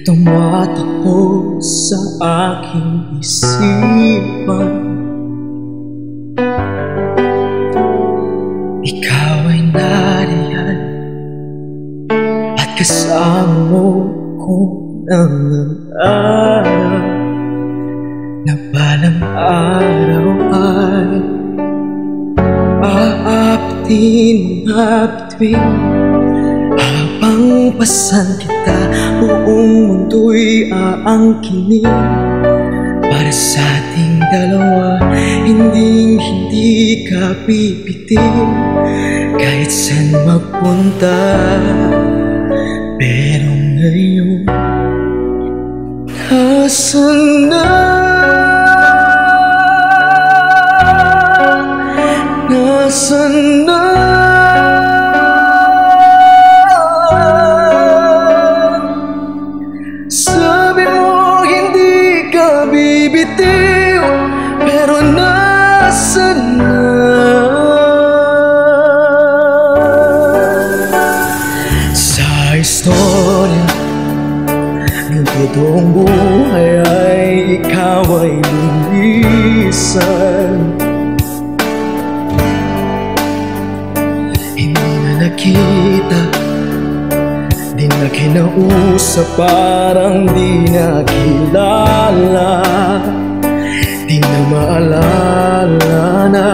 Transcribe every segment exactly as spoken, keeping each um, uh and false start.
Tumatakbo sa aking isipan, ikaw ay nariyan at kasama mo ko ng araw na balang araw ay aapitin mga bituin. Habang pasan kita, buong mundo'y aangkinin. Para sa ating dalawa, hindi hindi ka bibitin. Kahit saan magpunta, pero ngayon nasaan na? Nasaan na? Sabi mo hindi ka bibitiw, pero nasaan na? Sa istorya ng totoong buhay ay ikaw ay lumisan. Hindi na nakita, di na kinausap, parang di na kilala, di na maalala na.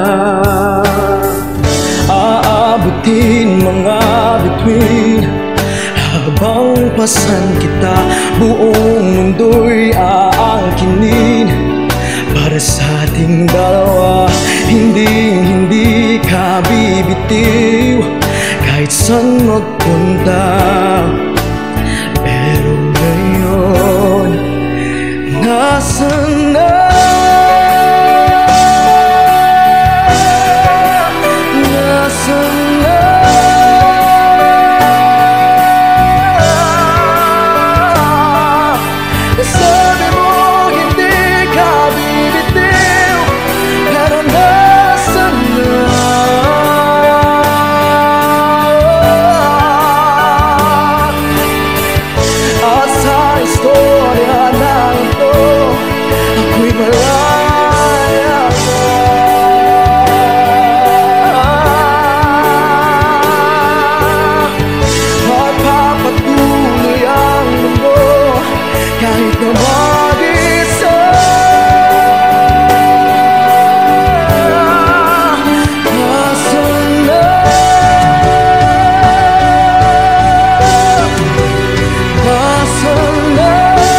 Aabutin mga bituin, habang pasan kita, buong mundo'y aangkinin. Para sa ating dalawa, hindi hindi ka bibitiw. Kahit saan magpunta, pero ngayon nasaan na? Nasaan na? Sabi mo hindi ka bibitiw, pero nasaan na? Istorya na ito, ako'y malaya na. Magpapatuloy ang mundo kahit na mag-isa. Nasaan na? Nasaan na?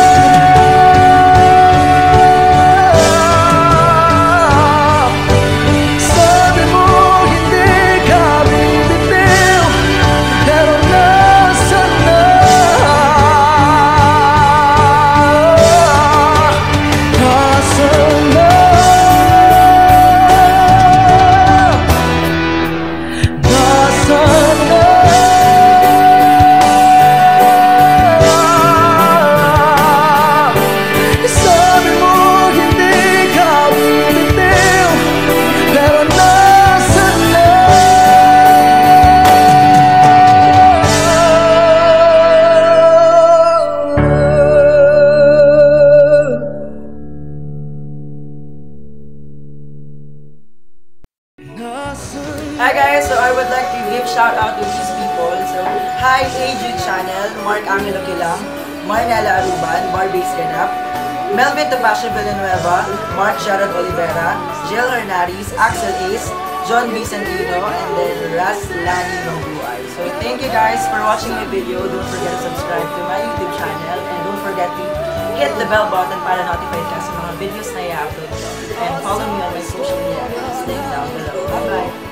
Hi guys, so I would like to give shout out to these people. So, hi A J Channel, Mark Angelo Kilam, Marnella Aruban, Barbies Ganap, Melvin Topacio Villanueva, Mark Sharad Olivera, Jill Hernandez, Axel Ace, John Vicentino, and then Raslani Mabuay. So thank you guys for watching my video. Don't forget to subscribe to my YouTube channel, and don't forget to hit the bell button para notified ka sa mga videos na i-upload ko. And follow me on my social media accounts, link down below. Bye bye!